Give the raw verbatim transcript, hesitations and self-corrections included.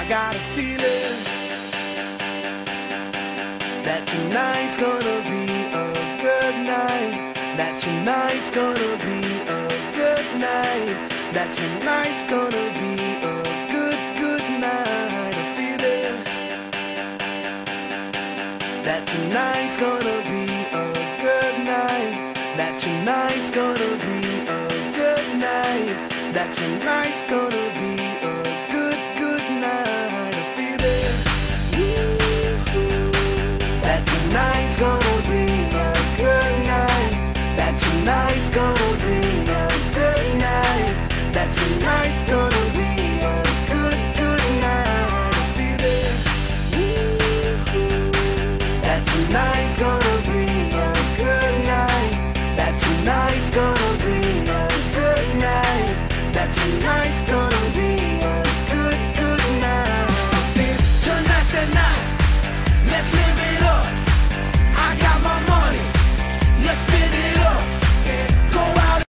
got a feeling that tonight's gonna be a good night. That tonight's gonna be a good night. That tonight's gonna be a good, good night. A feeling that tonight's gonna be a good night. That tonight's gonna be a good night. That tonight's gonna be a good, good night. A feeling that tonight's gonna be a good night. That tonight's gonna be a good night. That tonight's gonna be a good, good night. A feeling that tonight